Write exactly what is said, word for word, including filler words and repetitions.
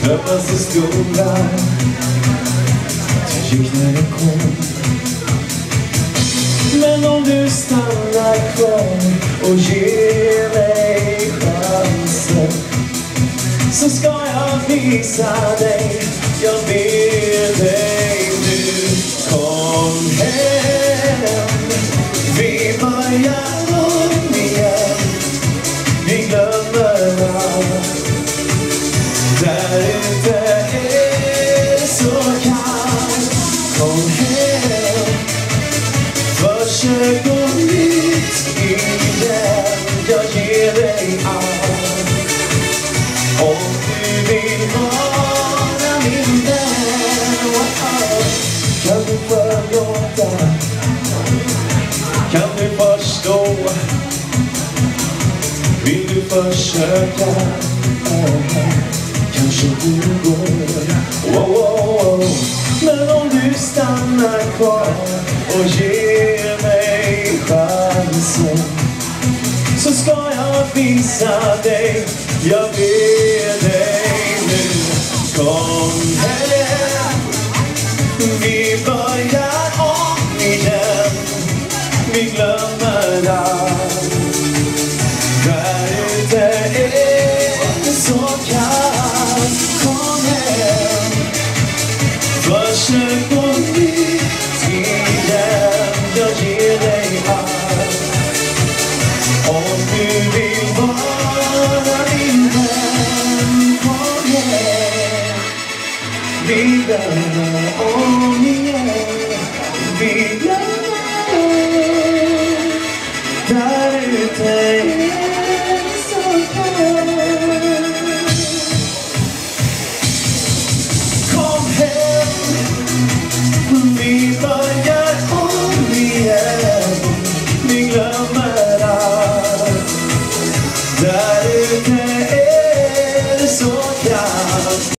mötas i skolan. Du gick när du kom. Men om du stannar kvar och ger mig chansen, så ska jag visa dig. Jag ber dig nu, kom hem. Vi börjar om igen. Vi glömmer allt. Där ute är så kallt. Kom hem. Försök gå ut igen. Jag ger dig allt. Om du vill vara min vän, kan du förlåta? Kan du förstå? Vill du försöka? Kanske du går. Oh, oh, oh. Men om du stannar kvar och ger mig chansen, så ska jag visa dig. Jag ber dig nu, kom hem. Vi börjar om igen. Vi glömmer allt. Där ute är det så kallt. Kom hem. Försök gå ut igen. Jag ger dig allt. Om du vill vara min vän, kom hem. Vi glömmer om igen. Vi glömmer. Där ute är så kallt. Kom hem. Vi börjar om igen. Vi glömmer allt. Där ute är så kallt.